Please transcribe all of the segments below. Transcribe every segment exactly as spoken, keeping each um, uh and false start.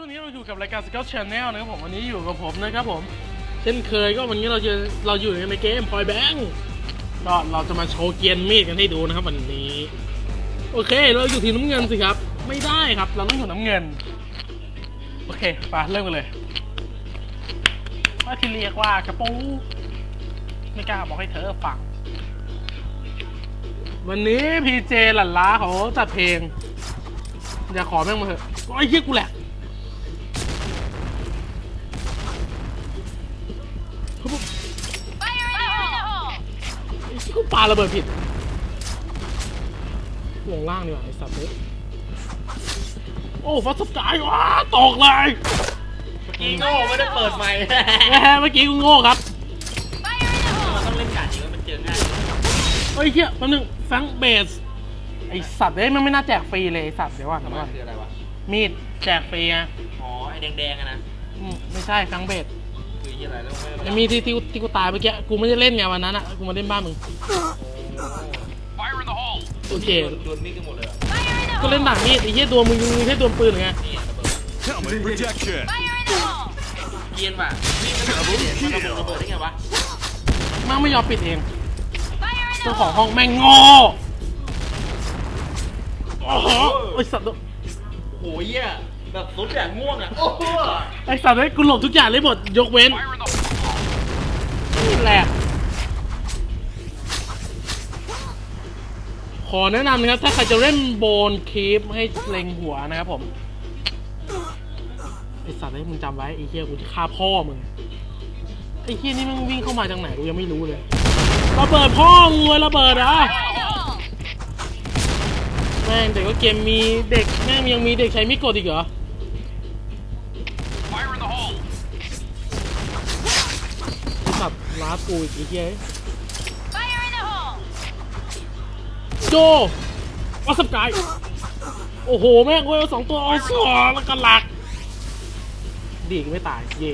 นี้เราอยู่กับรายการ Scout Channel นะครับผมวันนี้อยู่กับผมนะครับผมเช่นเคยก็วันนี้เราจะเราอยู่ในเกม Point Blank ก็เราจะมาโชว์เกียร์มีดกันให้ดูนะครับวันนี้โอเคเราอยู่ทีมน้ำเงินสิครับไม่ได้ครับเราต้องอยู่น้ำเงินโอเคไปเริ่มกันเลยว่าที่เรียกว่ากระปูไม่กล้าบอกให้เธอฟังวันนี้พีเจหลั่นล้าเขาจัดเพลงอย่าขอแม่งมาเถอะไอ้เหี้ยกูแหละไอ้ที่กูปาระเบิดผิดลงล่างดีกว่าไอ้สัตว์เลยโอ้ฟัสต์สกายว้าตกเลยเมื่อกี้โง่ไม่ได้เปิดใหม่เมื่อกี้กูโง่ครับมันต้องเล่นการจริงว่ามันเจอง่ายเฮ้ยเหี้ยแป๊บนึงแฟงเบสไอสัตว์เอ้ยมันไม่น่าแจกฟรีเลยไอสัตว์เดี๋ยวว่ากันว่าคืออะไรวะมีดแจกฟรีไงอ๋อไอแดงๆอะนะไม่ใช่แฟงเบสคืออะไรแล้วไอมีที่ที่ที่กูตายเมื่อกี้กูไม่ได้เล่นไงวันนั้นอ่ะกูมาเล่นบ้านมึงโอเคโดนมีดกันหมดเลยก็เล่นด่างมีดไอ้เหี้ยตัวมึงมึงแค่ตัวปืนไงเกียนว่ะนี่มันระเบิดระเบิดได้ไงวะมั่งไม่ยอมปิดเองเจ้าของห้องแม่งโง่โอ้โหไอสัตว์โอ้ยอ่ะแบบสุดอย่างง่วงอ่ะโอ้โหไอสัตว์เลยกูหลบทุกอย่างเลยหมดยกเว้นนี่แหละขอแนะนำนะครับถ้าใครจะเล่นโบนคีปให้เล็งหัวนะครับผมไอสัตว์ให้มึงจำไว้ไอเหี้ยกูจะฆ่าพ่อมึงไอเหี้ยนี่มึงวิ่งเข้ามาจากไหนกูยังไม่รู้เลยระเบิดพ่อมึงเลยระเบิดอ่ะแม่งแต่ก็เกมมีเด็กแม่งยังมีเด็กใช้มิโกดอีกเหรอสับล้ากูอีกไอ้เหี้ยโจวัสกายโอ้โหแม่งเว้ยสองตัวเอาสวแล้วก็หลักดีก็ไม่ตายเย่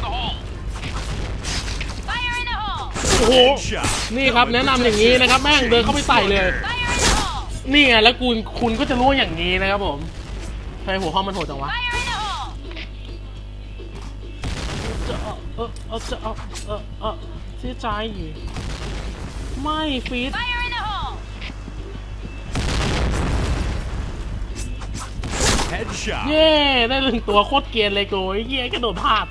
โอ้โหนี่ครับแนะนำอย่างนี้นะครับแม่งเดินเข้าไปใส่เลยนี่ไงแล้วคุณคุณก็จะรู้อย่างนี้นะครับผมใครหัวห้องมันโหดจังวะจะเออเออจะเออเออเออเสียใจไม่ฟีดเย้ได้หนึ่งตัวโคตรเกรียนเลยโก้ยเย้กระโดดพลาด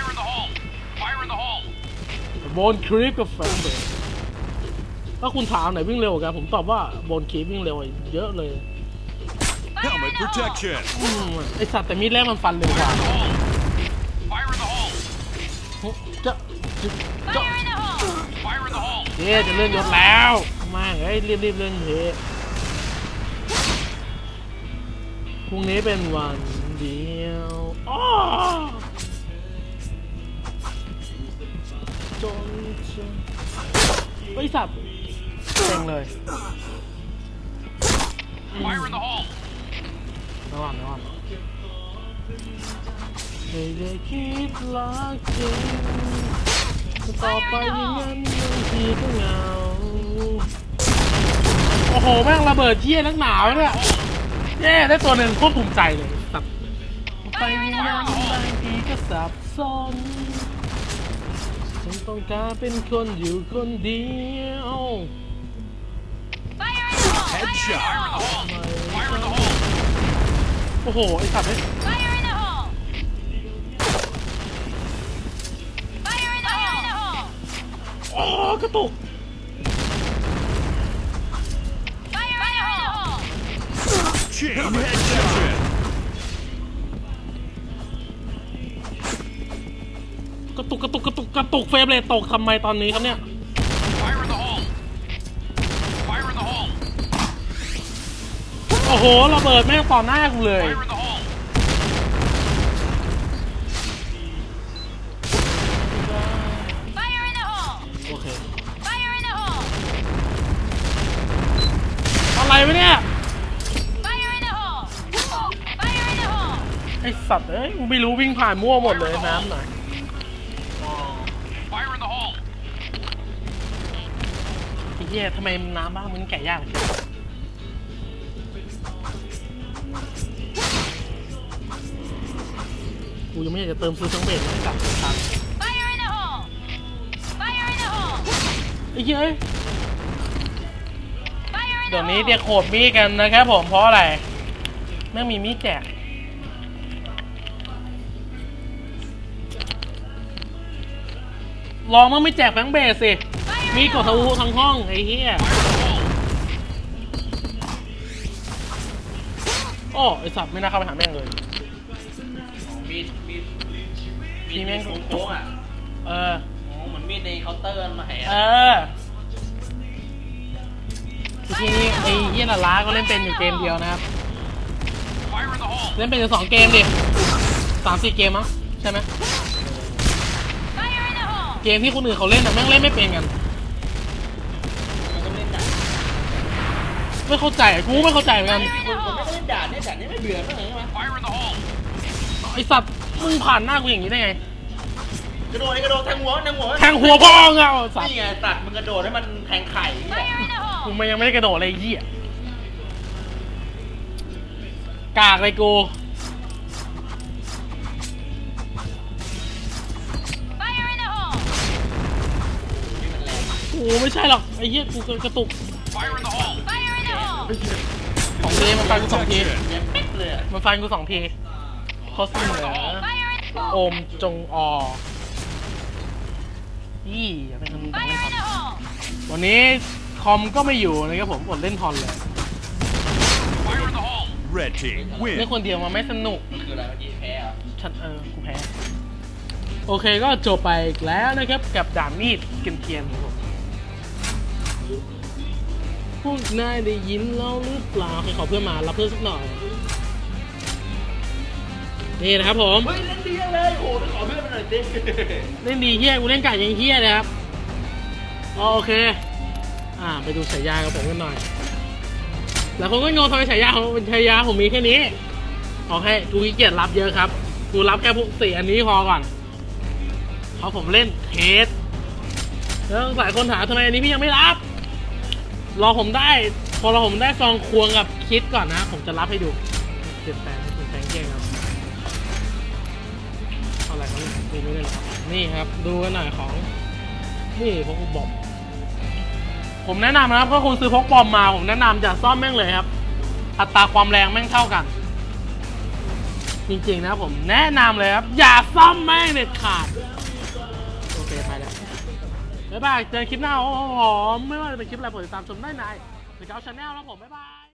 โบนคลิปกับแฟนเบอร์ถ้าคุณถามไหนวิ่งเร็วกันผมตอบว่าโบนคลิปวิ่งเร็วเยอะเลยไอสัตว์แต่มีดแรกมันฟันเร็วกว่าจะจะเย้จะเลื่อนยศแล้วมาเฮ้ยรีบๆเลื่อนเฮ้พรุ่งนี้เป็นวันเดียวอ้อจนจะไอสัตว์เต็งเลยระวังระวังไม่ได้คิดรักจริงต่อไปอย่างนั้นบางทีก็เหงาโอ้โหแม่งระเบิดเที่ยนักหนาวเนี่ยเย้ได้ตัวหนึ่งควบคุมใจเลยสับไปอย่างนั้นบางทีก็สับสนฉันต้องการเป็นคนอยู่คนเดียวโอ้โหไอ้สัตว์เนี่ยโอ้กระตุกกระตุกกระตุกกระตุกกระตุกเฟรมเรทตกทำไมตอนนี้ครับเนี่ยโอ้โหระเบิดแม่งต่อหน้ากูเลยโอเคอะไรวะเนี่ยไอสัตว์เอ้ยกูไม่รู้วิ่งผ่านมั่วหมดเลยน้ำหน่อยไอ้เหี้ยทำไมน้ำบ้างมึงแก่ยากจังกูยังไม่อยากจะเติมซื้อทั้งเบสเลยกับตังไอ้เหี้ยเดี๋ยวนี้เดี๋ยวโขดมีดกันนะครับผมเพราะอะไรไม่มีมีดแจกลองมั่งไม่แจกแบงค์เบสสิมีกดทะลุทั้งห้องไอ้เหี้ยโอ้ไอสัตว์ไม่น่าเข้าไปหาแม่งเลยมีดมีดมีดแม่งโค้งอ่ะเออเหมือนมีดในเคาน์เตอร์มาแห่เออทีนี้ไอ้เหี้ยน่ะล้าก็เล่นเป็นอยู่เกมเดียวนะครับเล่นเป็นอยู่สองเกมดิสามสี่เกมมั้งใช่ไหมเกมที่คนอื่นเขาเล่นน่ะแม่งเล่นไม่เป็นกันไม่เข้าใจกูไม่เข้าใจเหมือนกันผมไม่เล่นด่านเนี่ยด่านนี้ไม่เบื่อมั้งใช่ไหมไอสัตว์มึงผ่านหน้ากูอย่างนี้ได้ไงกระโดดกระโดดแทงหัวแทงหัวแทงหัวพ่อเงาสัตว์นี่ไงตัดมึงกระโดดให้มันแทงไข่กูมันยังไม่ได้กระโดดเลยยี่กากเลยกูโอ้ไม่ใช่หรอกไอ้เหี้ยกูกระตุกสองทีมันฟันกูสองทีมันฟันกูสองทีข้อเสนอโอมจงอยี่อย่าเป็นคนต่างเล่นทอนวันนี้คอมก็ไม่อยู่นะครับผมอดเล่นทอนเลยเล่นคนเดียวมันไม่สนุกคืออะไรเมื่อกี้แพ้อ่ะฉันเออกูแพ้โอเคก็จบไปแล้วนะครับกับด่านมีดเกมเทียนครับผมพวกนายได้ยินเราหรือเปล่าให้ขอเพื่อนมารับเพื่อนสักหน่อยนี่นะครับผมเฮ้ยเล่นดีเลยโอ้โหขอเพื่อนมาหน่อยสิเล่นดีเฮี้ยกูเล่นไก่ยังเฮี้ยเลยครับโอเคอ่าไปดูฉายากับผมกันหน่อยแล้วคนก็งงทำไมฉายาของฉายาผมมีแค่นี้โอเคกูขี้เกียจรับเยอะครับกูรับแค่พวกสี่อันนี้พอก่อนเพราะผมเล่นเทสแล้วหลายคนถามทำไมอันนี้พี่ยังไม่รับรอผมได้พอเราผมได้ซองควงกับคิดก่อนนะผมจะรับให้ดูเจ็บแปลงเจ็บแปลงเก่งครับอะไรครับนี่ไม่ได้หรอนี่ครับดูกันหน่อยของนี่พกบอมผมแนะนำนะครับถ้าคุณซื้อพกบอมมาผมแนะนำจะซ่อมแม่งเลยครับอัตราความแรงแม่งเท่ากันจริงๆนะผมแนะนำเลยครับอย่าซ่อมแม่งเด็ดขาดโอเคไปแล้วบ๊ายบายเจอคลิปหน้าโอ้โหไม่ว่าจะเป็นคลิปอะไรผมติดตามชมได้ใน The Gal Channel แล้วผมบ๊ายบาย